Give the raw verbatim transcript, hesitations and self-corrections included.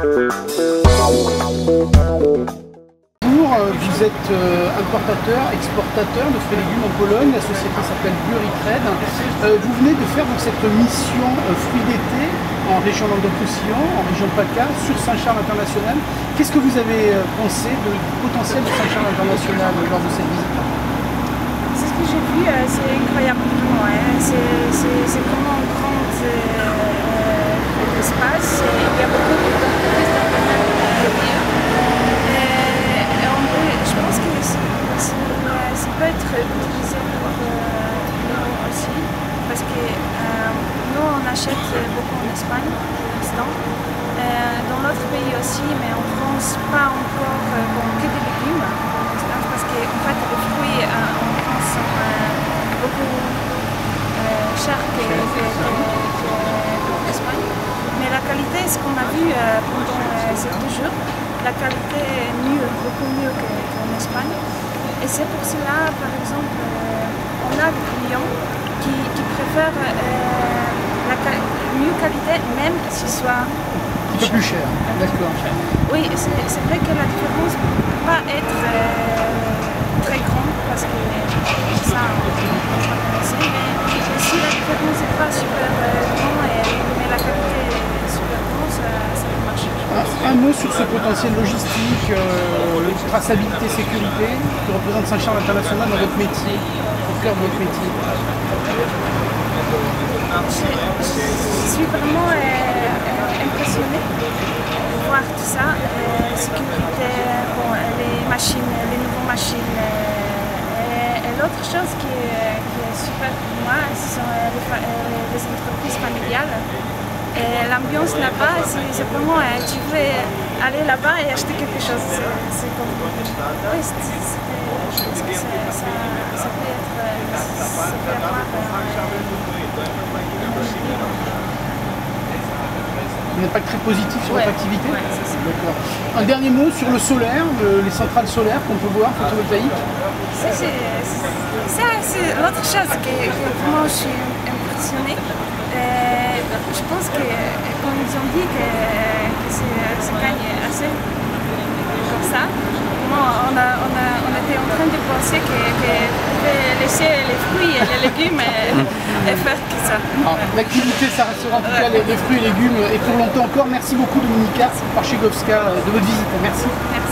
Vous êtes importateur, exportateur de fruits et légumes en Pologne, la société s'appelle Buritrade. Vous venez de faire donc cette mission fruits d'été en région Languedoc-Roussillon, en région PACA, sur Saint-Charles International. Qu'est-ce que vous avez pensé du potentiel de Saint-Charles International lors de cette visite? C'est ce que j'ai vu, c'est incroyable pour moi. C'est vraiment un grand euh, espace. Il y a beaucoup d'entreprises dans le pays. Je pense que ça peut être utilisé pour nous aussi, parce que euh, nous on achète beaucoup en Espagne pour l'instant, euh, dans notre pays aussi, mais en France pas encore euh, bon, que des légumes pour l'instant, parce que en fait les fruits euh, en France sont euh, beaucoup euh, chers que, que, que, que en Espagne. Mais la qualité, ce qu'on a vu euh, pendant euh, ces deux jours, la qualité est mieux, beaucoup mieux qu'en Espagne. Et c'est pour cela, par exemple, euh, on a des clients qui, qui préfèrent euh, la mieux qualité, même si ce soit un peu plus cher. D'accord. Oui, c'est vrai que la différence ne peut pas être euh, très grande, parce que ça, on va connaître, mais si la différence n'est pas super euh, grande, mais la qualité est super grande, ça, ça peut marcher. Un, un mot sur ce potentiel logistique, euh, traçabilité, sécurité, qui représente Saint-Charles International dans votre métier, au cœur de votre métier. Je, je suis vraiment euh, impressionnée de voir tout ça. Euh, sécurité, bon, les machines, les nouvelles machines. Euh, et et l'autre chose qui est, qui est super pour moi, ce sont les, les entreprises familiales. L'ambiance là-bas, c'est vraiment, euh, tu veux aller là-bas et acheter quelque chose. C'est comme... Oui, je pense que ça, ça peut être... Ça peut avoir... Un impact très positif sur ouais, votre activité. Ouais, d'accord. Un dernier mot sur le solaire, le, les centrales solaires qu'on peut voir, photovoltaïques. C'est l'autre chose que, que vraiment je suis impressionnée. Euh, je pense que, comme ils ont dit que, que ça gagne assez comme ça, bon, on, a, on, a, on était en train de penser qu'on pouvait laisser les fruits et les légumes et, et faire que ça. L'activité, ça restera en tout cas les, les fruits et légumes et pour longtemps encore. Merci beaucoup Dominika Parchegovska de votre visite. Merci. Merci.